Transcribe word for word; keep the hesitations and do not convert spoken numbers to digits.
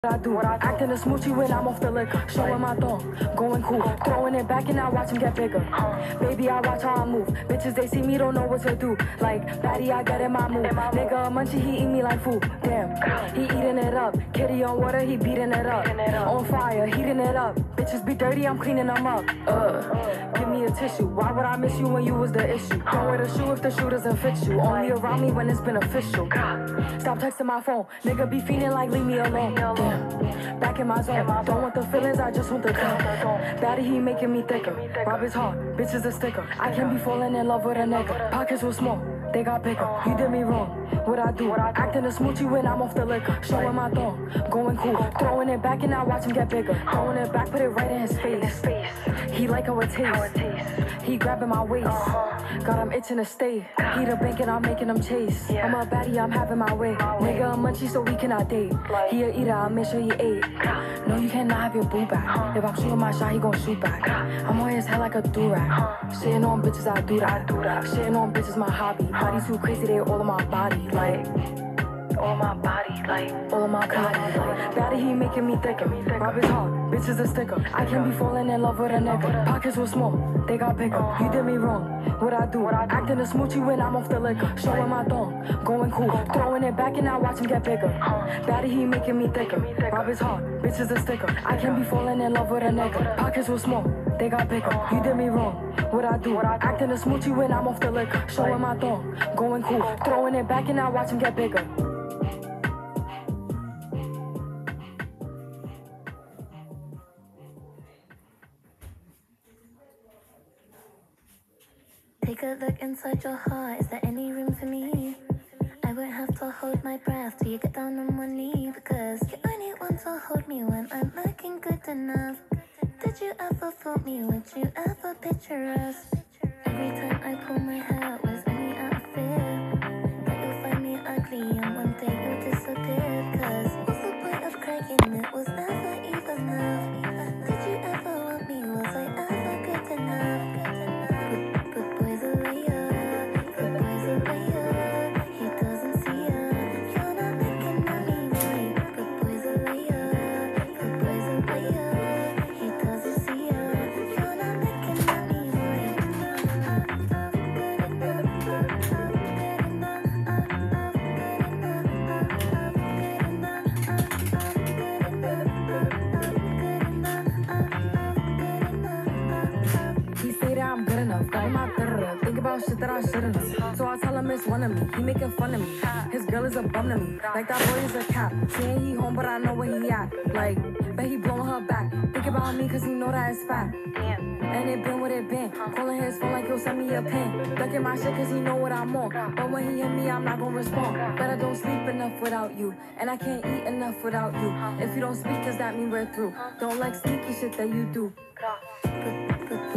I do, acting a smoochie when I'm off the liquor. Showing my thong, going cool, throwing it back and I watch him get bigger. Baby, I watch how I move. Bitches, they see me, don't know what to do. Like, baddie, I get in my mood. Nigga, munchie, he eat me like food. Damn, he eating it up. Kitty on water, he beating it up. On fire, heating it up. Bitches be dirty, I'm cleaning them up. Uh, give me a tissue. Why would I miss you when you was the issue? Don't wear the shoe if the shoe doesn't fit you. Only around me when it's beneficial. Stop texting my phone. Nigga be feeling like leave me alone. Damn. Back in my zone, don't want the feelings, I just want the tone. Baddie, he making me thicker. Rob is hard, bitch is a sticker. I can't be falling in love with a nigga. Pockets were small, they got bigger. You did me wrong, what I do? Acting a smoochie when I'm off the liquor. Showing my thong, going cool, throwing it back and I watch him get bigger. Throwing it back, put it right in his face. He like how it tastes. He grabbing my waist. Got him itching to stay. He the bank and I'm making him chase. I'm a baddie, I'm having my way. Nigga, a munchie so we cannot date. He a eater, I'll make sure he ate. No, you cannot have your boo back. If I'm shooting my shot, he gon' shoot back. I'm on his head like a do-rag. Shitting on bitches, I do that. Shitting on bitches, my hobby. Body too crazy, they all on my body. Like, all my body, like, all of my body, like. Baddie, he making me thicker. Rob is hard, bitch is a sticker. I can't be falling in love with a nigga. Pockets were small, they got bigger. You did me wrong, what I do? Acting a smoochie when I'm off the liquor. Showing my thong, going cool, throwing it back and I watch him get bigger. Baddie, he making me thicker. Rob is hard, bitch is a sticker. I can't be falling in love with a nigga. Pockets were small, they got bigger. You did me wrong, what I do? Acting a smoochie when I'm off the liquor. Showing my thong, going cool, throwing it back and I watch him get bigger. Take a look inside your heart, is there any room for me? I won't have to hold my breath till you get down on one knee. Because you only want to hold me when I'm looking good enough. Did you ever fool me, would you ever picture us? Every time I pull my hair, it was only out of fear that you'll find me ugly and one day you'll disappear. Cause what's the point of crying, it was never even enough. Did you ever want me, was I ever good enough? Shit that I shouldn't have. So I tell him it's one of me. He making fun of me. His girl is a bum to me. Like that boy is a cat. Saying he home, but I know where he at. Like, bet he blowing her back. Think about me, cause he know that it's fat. And it been what it been. Calling his phone like he'll send me a pin. Ducking my shit cause he know what I'm on. But when he hit me, I'm not gonna respond. But I don't sleep enough without you. And I can't eat enough without you. If you don't speak, does that mean we're through? Don't like sneaky shit that you do.